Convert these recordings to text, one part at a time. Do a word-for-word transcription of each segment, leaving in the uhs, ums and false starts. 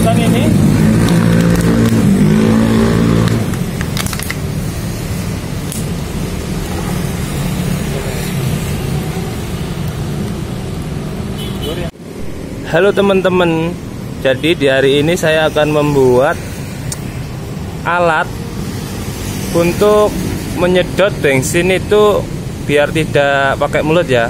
pasang ini. Halo teman-teman, jadi di hari ini saya akan membuat alat untuk menyedot bensin itu biar tidak pakai mulut ya.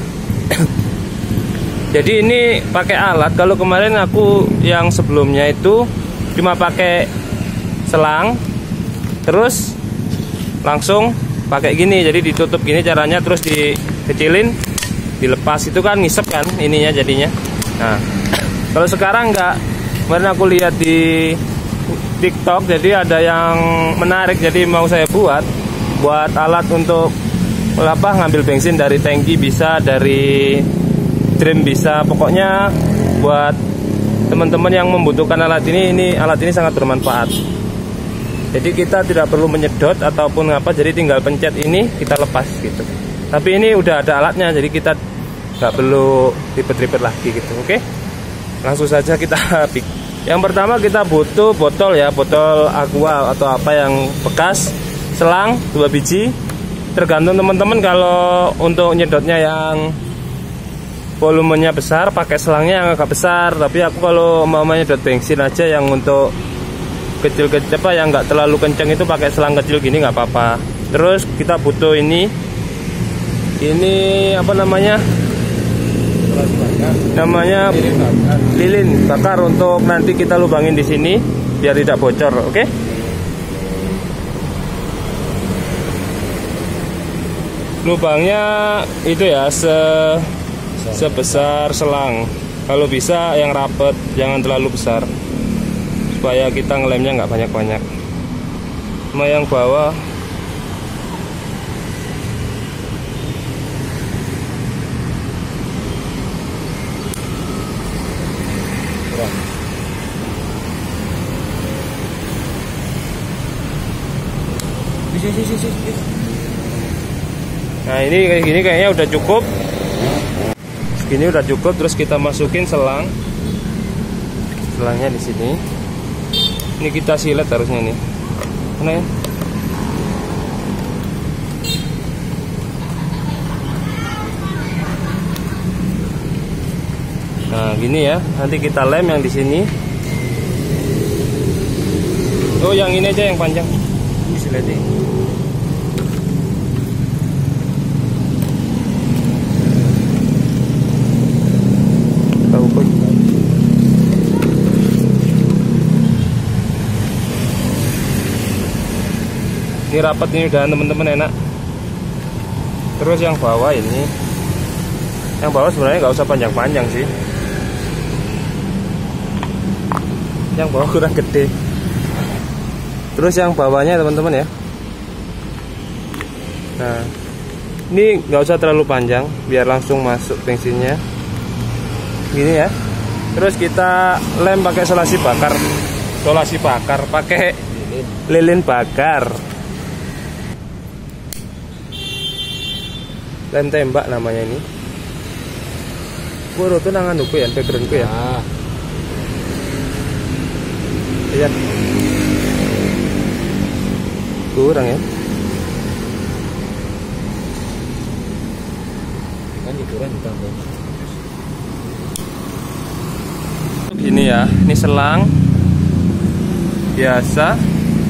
Jadi ini pakai alat. Kalau kemarin aku yang sebelumnya itu cuma pakai selang, terus langsung pakai gini. Jadi ditutup gini caranya, terus dikecilin, dilepas, itu kan ngisep kan ininya jadinya. Nah, kalau sekarang enggak, kemarin aku lihat di TikTok, jadi ada yang menarik, jadi mau saya buat buat alat untuk apa ngambil bensin dari tangki, bisa dari drum, bisa, pokoknya buat teman-teman yang membutuhkan alat ini, ini alat ini sangat bermanfaat. Jadi kita tidak perlu menyedot ataupun apa, jadi tinggal pencet ini kita lepas gitu. Tapi ini udah ada alatnya, jadi kita nggak perlu ribet-ribet lagi gitu. Oke, langsung saja kita pick. Yang pertama kita butuh botol ya, botol aqua atau apa yang bekas, selang dua biji, tergantung teman-teman. Kalau untuk nyedotnya yang volumenya besar pakai selangnya yang agak besar, tapi aku kalau mau nyedot bensin aja yang untuk kecil-kecil apa yang nggak terlalu kenceng itu pakai selang kecil gini nggak apa-apa. Terus kita butuh ini ini apa namanya namanya lilin bakar untuk nanti kita lubangin di sini biar tidak bocor. Oke, lubangnya itu ya se sebesar selang, kalau bisa yang rapet, jangan terlalu besar supaya kita ngelemnya nggak banyak-banyak. Sama yang bawah nah ini kayak gini kayaknya udah cukup. Segini udah cukup. Terus kita masukin selang, selangnya di sini. Ini kita silet harusnya nih. Mana ya? Nah gini ya. Nanti kita lem yang di sini. Oh yang ini aja yang panjang. Ini siletnya. Ini rapat, ini udah teman-teman, enak. Terus yang bawah ini, yang bawah sebenarnya nggak usah panjang-panjang sih. Yang bawah kurang gede. Terus yang bawahnya teman-teman ya. Nah, ini nggak usah terlalu panjang, biar langsung masuk bensinnya. Gini ya. Terus kita lem pakai solasi bakar, solasi bakar, pakai lilin bakar. Lem tembak namanya ini. Gua tuh nangan duku ya, backgroundku ya. Ah. Iya. Kurang ya. Kan kurang ditambah. Ini ya, ini selang biasa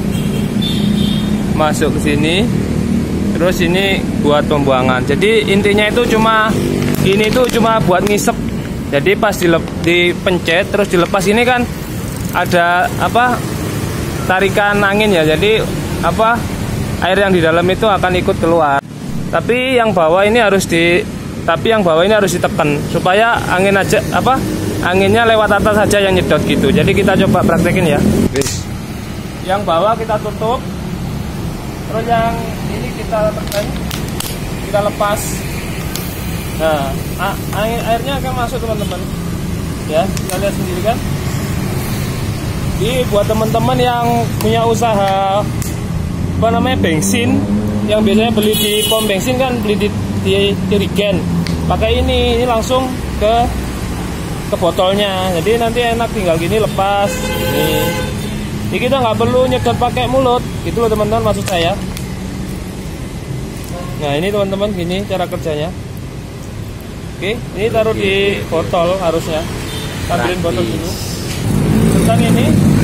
masuk ke sini. Terus ini buat pembuangan. Jadi intinya itu cuma ini tuh cuma buat ngisep. Jadi pas dilep, dipencet terus dilepas ini kan ada apa tarikan angin ya. Jadi apa air yang di dalam itu akan ikut keluar. Tapi yang bawah ini harus di tapi yang bawah ini harus ditekan supaya angin aja apa anginnya lewat atas saja yang nyedot gitu. Jadi kita coba praktekin ya. Yang bawah kita tutup. Terus yang ini kita tekan, kita lepas. Nah, angin airnya akan masuk teman-teman. Ya, kita lihat sendiri kan. Jadi buat teman-teman yang punya usaha apa namanya bensin, yang biasanya beli di pom bensin kan, beli di, di jerigen, pakai ini, ini langsung ke ke botolnya. Jadi nanti enak tinggal gini lepas. Nih. Jadi kita nggak perlu nyedot pakai mulut. Gitu loh teman-teman maksud saya. Nah ini teman-teman gini cara kerjanya. Oke, ini taruh di botol harusnya. Ambilin botol dulu. Tentang ini